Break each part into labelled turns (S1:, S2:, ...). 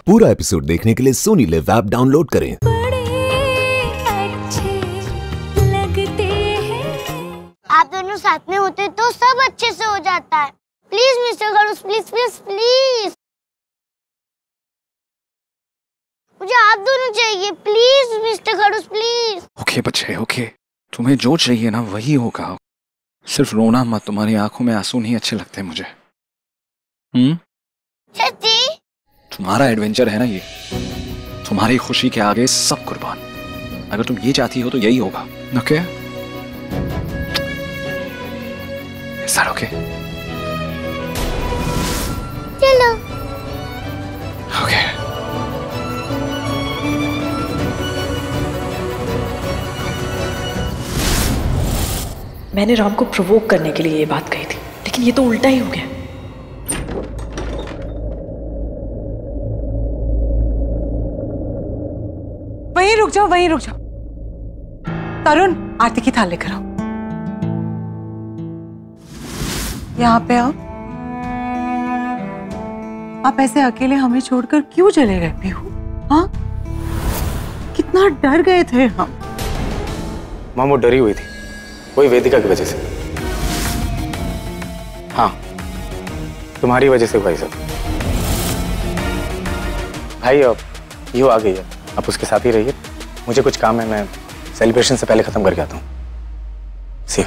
S1: पूरा एपिसोड देखने के लिए सोनी लिव ऐप डाउनलोड करें।
S2: आप दोनों साथ में होते तो सब अच्छे से हो जाता है। प्लीज मिस्टर खड़ूस, प्लीज प्लीज प्लीज, मुझे आप दोनों चाहिए। प्लीज मिस्टर खड़ूस प्लीज।
S3: ओके बच्चे ओके, तुम्हें जो चाहिए ना वही होगा। सिर्फ रोना मत, तुम्हारी आंखों में आंसू नहीं अच्छे लगते मुझे।
S2: चाची,
S3: तुम्हारा एडवेंचर है ना ये, तुम्हारी खुशी के आगे सब कुर्बान। अगर तुम ये चाहती हो तो यही होगा। ओके सर, ओके
S2: चलो।
S3: ओके
S4: मैंने राम को प्रोवोक करने के लिए ये बात कही थी, लेकिन ये तो उल्टा ही हो गया।
S5: वहीं रुक जाओ, वहीं रुक जाओ। तरुण, आरती की थाल लेकर आओ। यहाँ पे आओ। आप ऐसे अकेले हमें छोड़कर क्यों चले गए पीहू? हाँ, कितना डर गए थे हम।
S6: माँ वो डरी हुई थी, वही वेदिका की वजह से। हाँ, तुम्हारी वजह से भाई साहब। भाई अब पीहू आ गई है, आप उसके साथ ही रहिए। मुझे कुछ काम है, मैं सेलिब्रेशन से पहले खत्म करके आता हूँ। See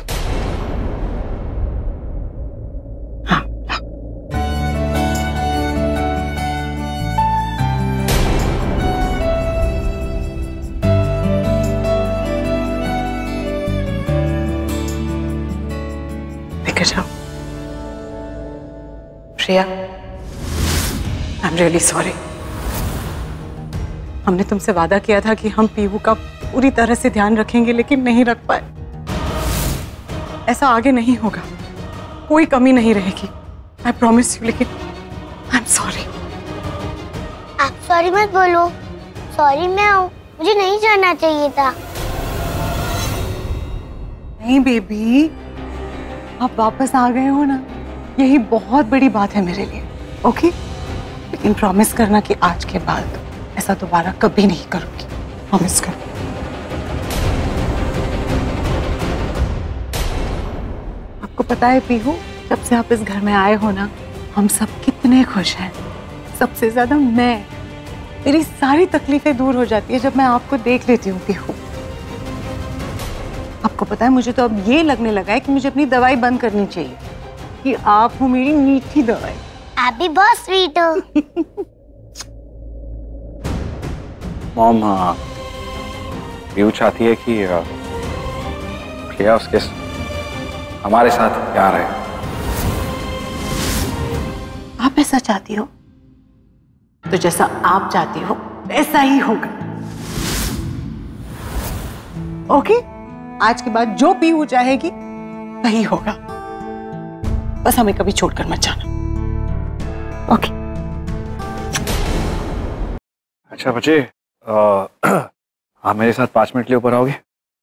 S5: Priya, I am really sorry. हमने तुमसे वादा किया था कि हम पीहू का पूरी तरह से ध्यान रखेंगे, लेकिन नहीं रख पाए। ऐसा आगे नहीं होगा, कोई कमी नहीं रहेगी। आई प्रॉमिस यू, लेकिन आई एम सॉरी।
S2: आप सॉरी मत बोलो, सॉरी मैं हूँ, मुझे नहीं जाना चाहिए था।
S5: नहीं बेबी, आप वापस आ गए हो ना, यही बहुत बड़ी बात है मेरे लिए। ओके, लेकिन प्रॉमिस करना कि आज के बाद ऐसा दोबारा कभी नहीं करूंगी। प्रॉमिस करो। आपको पता है पीहू, जब से आप इस घर में आए हो ना, हम सब कितने खुश हैं। सबसे ज्यादा मैं, मेरी सारी तकलीफें दूर हो जाती है जब मैं आपको देख लेती हूँ पीहू। आपको पता है, मुझे तो अब ये लगने लगा है कि मुझे अपनी दवाई बंद करनी चाहिए, कि आप हो मेरी मीठी दवाई।
S2: आप भी बहुत स्वीट हो।
S3: मॉम, पीहू चाहती है कि प्रिया उसके हमारे साथ प्यार है।
S5: आप ऐसा चाहती हो तो जैसा आप चाहती हो वैसा ही होगा। ओके, आज के बाद जो पीहू चाहेगी वही होगा। बस हमें कभी छोड़कर मत जाना। ओके।
S3: अच्छा बच्चे, आप मेरे साथ 5 मिनट लिए ऊपर आओगे?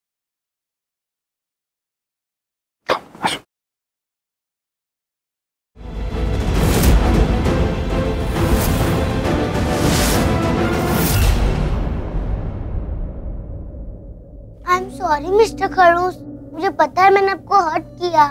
S2: आई एम सॉरी मिस्टर खड़ूस, मुझे पता है मैंने आपको हर्ट किया।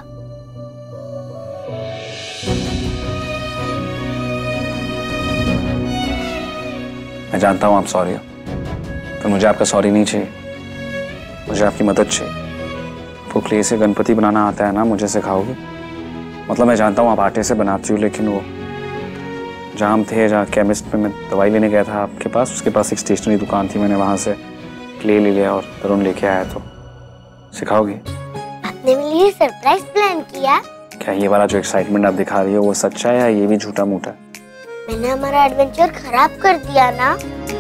S3: मैं जानता हूँ आप सॉरी हो, पर मुझे आपका सॉरी नहीं चाहिए। मुझे आपकी मदद चाहिए। आपको क्ले से गणपति बनाना आता है ना, मुझे सिखाओगे? मतलब मैं जानता हूँ आप आटे से बनाती हो, लेकिन वो जाम थे जहाँ केमिस्ट में मैं दवाई लेने गया था आपके पास, उसके पास एक स्टेशनरी दुकान थी, मैंने वहाँ से क्ले ले लिया और तरुण लेके आया। तो सिखाओगे?
S2: आपने मेरे लिए सरप्राइज प्लान किया?
S3: क्या ये वाला जो एक्साइटमेंट आप दिखा रही हो वो सच्चा है या ये भी झूठा मूठा?
S2: मैंने हमारा एडवेंचर खराब कर दिया ना।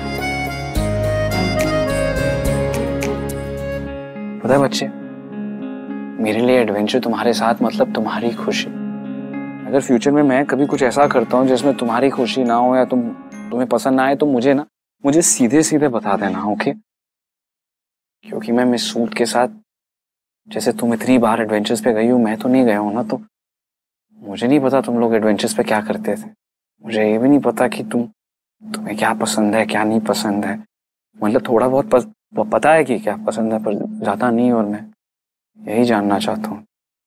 S3: पता है बच्चे, मेरे लिए एडवेंचर तुम्हारे साथ मतलब तुम्हारी खुशी। अगर फ्यूचर में मैं कभी कुछ ऐसा करता हूँ जिसमें तुम्हारी खुशी ना हो या तुम्हें पसंद ना आए तो मुझे सीधे सीधे बता देना, ओके? क्योंकि मैं मिस सूद के साथ, जैसे तुम इतनी बार एडवेंचर्स पे गई हो, मैं तो नहीं गया हूं ना, तो मुझे नहीं पता तुम लोग एडवेंचर्स पे क्या करते थे। मुझे ये भी नहीं पता कि तुम तुम्हें क्या पसंद है क्या नहीं पसंद है, मतलब थोड़ा बहुत पता है कि क्या पसंद है, पर ज्यादा नहीं। और मैं यही जानना चाहता हूँ।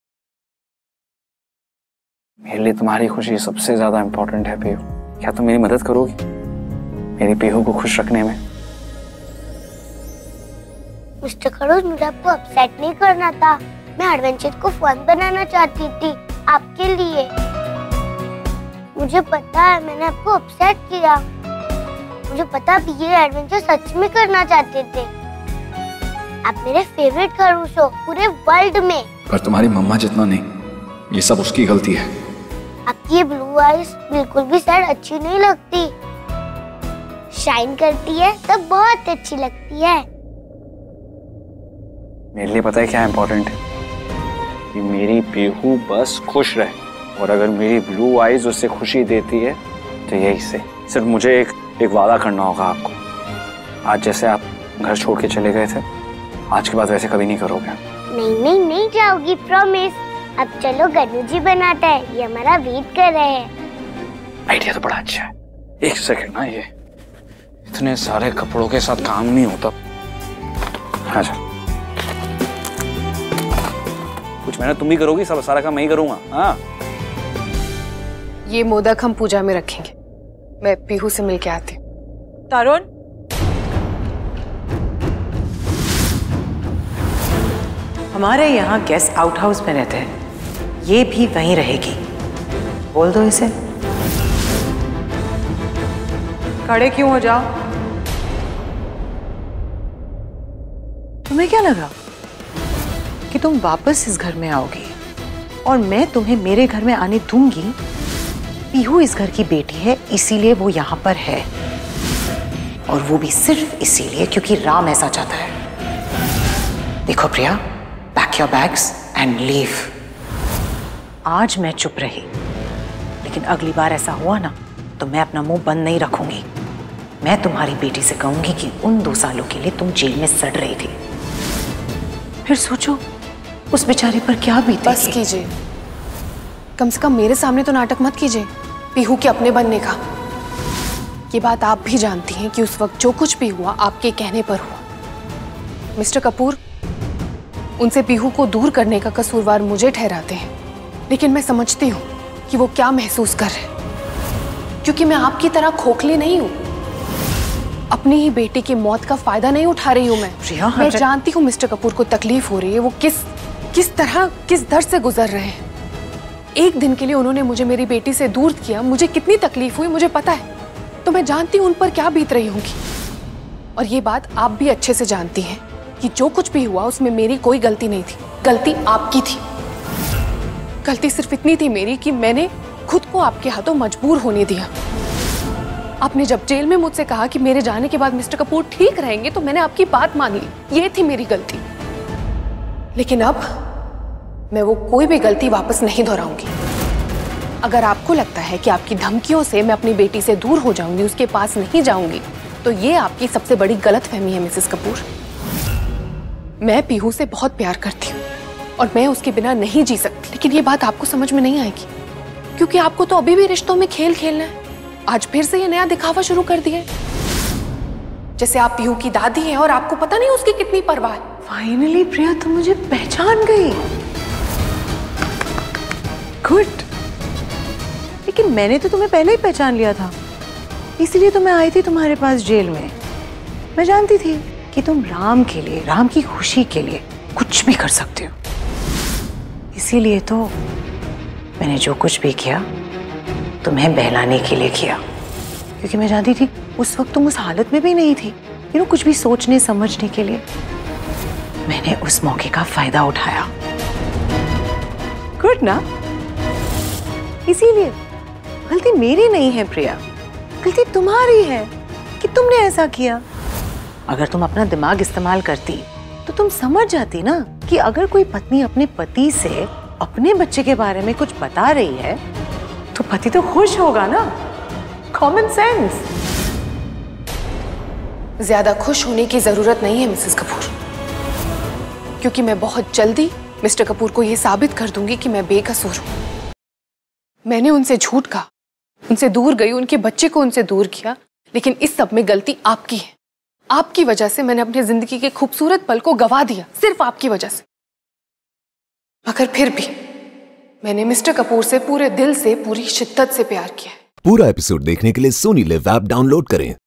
S3: मेरे लिए तुम्हारी खुशी सबसे ज्यादा इम्पोर्टेंट है पीहू। क्या तुम मेरी मदद करोगी मेरी पीहू को खुश रखने में?
S2: मिस्टर खड़ूस, मुझे आपको अपसेट नहीं करना था। मैं एडवेंचर को फन बनाना चाहती थी आपके लिए। मुझे पता है मैंने आपको अपसेट किया। मुझे पता आप ये एडवेंचर सच में करना चाहते थे। आप मेरे फेवरेट खड़ूस हो पूरे वर्ल्ड में।
S3: पर तुम्हारी मम्मा जितना नहीं, ये सब उसकी गलती है।
S2: आपकी ये ब्लू आइज बिल्कुल भी सैड अच्छी नहीं लगती। शाइन करती है तब बहुत अच्छी लगती है।
S3: मेरे लिए पता है क्या इम्पोर्टेंट है? कि मेरी पीहू बस खुश रहे, और अगर मेरी ब्लू आइज उसे खुशी देती है तो यही से। सिर्फ मुझे एक वादा करना होगा आपको। आज जैसे आप घर छोड़ के चले गए थे, आज के बाद वैसे कभी नहीं करोगे।
S2: नहीं जाओगी, प्रॉमिस। अब चलो गन्नू जी बनाता है, ये हमारा वेट कर रहे हैं।
S3: आइडिया तो बड़ा अच्छा है। एक सेकंड ना, ये इतने सारे कपड़ों के साथ काम नहीं होता। अच्छा, कुछ मेहनत तुम भी करोगी, सब सारा काम मैं ही करूंगा। हाँ,
S7: ये मोदक हम पूजा में रखेंगे। मैं पीहू से मिल के आती हूँ।
S4: तरुण,
S5: हमारे यहाँ गेस्ट आउट हाउस में रहते हैं, ये भी वहीं रहेगी। बोल दो इसे। खड़े क्यों हो जाओ? तुम्हें क्या लगा कि तुम वापस इस घर में आओगी और मैं तुम्हें मेरे घर में आने दूंगी? पीहू इस घर की बेटी है, इसीलिए वो यहाँ पर है, और वो भी सिर्फ इसीलिए क्योंकि राम ऐसा चाहता है। देखो Priya, pack your bags and leave. आज मैं चुप रही, लेकिन अगली बार ऐसा हुआ ना तो मैं अपना मुंह बंद नहीं रखूंगी। मैं तुम्हारी बेटी से कहूंगी कि उन 2 सालों के लिए तुम जेल में सड़ रही थी। फिर सोचो उस बेचारे पर क्या बीतेगी।
S7: बस कीजिए, कम से कम मेरे सामने तो नाटक मत कीजिए पीहू के अपने बनने का। ये बात आप भी जानती हैं कि उस वक्त जो कुछ भी हुआ आपके कहने पर हुआ। मिस्टर कपूर, उनसे पीहू को दूर करने का कसूरवार मुझे ठहराते हैं, लेकिन मैं समझती हूँ कि वो क्या महसूस कर रहे हैं, क्योंकि मैं आपकी तरह खोखली नहीं हूँ। अपनी ही बेटी की मौत का फायदा नहीं उठा रही हूँ मैं जानती हूँ मिस्टर कपूर को तकलीफ हो रही है। वो किस तरह किस दर्द से गुजर रहे हैं। एक दिन के लिए उन्होंने मुझे मेरी बेटी से दूर किया, मुझे कितनी तकलीफ हुई मुझे पता है। तो मैं जानती हूँ उन पर क्या बीत रही होगी, और ये बात आप भी अच्छे से जानती हैं कि जो कुछ भी हुआ उसमें मेरी कोई गलती नहीं थी, गलती आपकी थी। गलती सिर्फ इतनी थी मेरी कि मैंने खुद को आपके हाथों मजबूर होने दिया। आपने जब जेल में मुझसे कहा कि मेरे जाने के बाद मिस्टर कपूर ठीक रहेंगे, तो मैंने आपकी बात मान ली। ये थी मेरी गलती, लेकिन अब मैं वो कोई भी गलती वापस नहीं दोहराऊंगी। अगर आपको लगता है कि आपकी धमकियों से मैं अपनी बेटी से दूर हो जाऊंगी, उसके पास नहीं जाऊंगी, तो ये आपकी सबसे बड़ी गलतफहमी है मिसेस कपूर। मैं पीहू से बहुत प्यार करती हूँ और मैं उसके बिना नहीं जी सकती, लेकिन ये बात आपको समझ में नहीं आएगी, क्योंकि आपको तो अभी भी रिश्तों में खेल खेलना है। आज फिर से ये नया दिखावा शुरू कर दिया है, जैसे आप पीहू की दादी हैं और आपको पता नहीं उसकी कितनी परवाह है।
S5: फाइनली प्रिया, तुम मुझे पहचान गई। गुड, लेकिन मैंने तो तुम्हें पहले ही पहचान लिया था, इसलिए तो मैं आई थी तुम्हारे पास जेल में। मैं जानती थी कि तुम राम के लिए, राम की खुशी के लिए कुछ भी कर सकते हो, इसीलिए तो मैंने जो कुछ भी किया तुम्हें बहलाने के लिए किया, क्योंकि मैं जानती थी उस वक्त तुम उस हालत में भी नहीं थी कुछ भी सोचने समझने के लिए। मैंने उस मौके का फायदा उठाया। गुड ना? इसीलिए गलती मेरी नहीं है प्रिया, गलती तुम्हारी है कि तुमने ऐसा किया। अगर तुम अपना दिमाग इस्तेमाल करती तो तुम समझ जाती ना कि अगर कोई पत्नी अपने पति से अपने बच्चे के बारे में कुछ बता रही है तो पति तो खुश होगा ना। Common sense.
S7: ज्यादा खुश होने की जरूरत नहीं है मिसेस कपूर, क्योंकि मैं बहुत जल्दी मिस्टर कपूर को यह साबित कर दूंगी कि मैं बेकसूर हूं। मैंने उनसे झूठ कहा, उनसे दूर गई, उनके बच्चे को उनसे दूर किया, लेकिन इस सब में गलती आपकी है। आपकी वजह से मैंने अपनी जिंदगी के खूबसूरत पल को गवा दिया, सिर्फ आपकी वजह से। मगर फिर भी मैंने मिस्टर कपूर से पूरे दिल से, पूरी शिद्दत से प्यार किया है।
S1: पूरा एपिसोड देखने के लिए सोनी लिव ऐप डाउनलोड करें।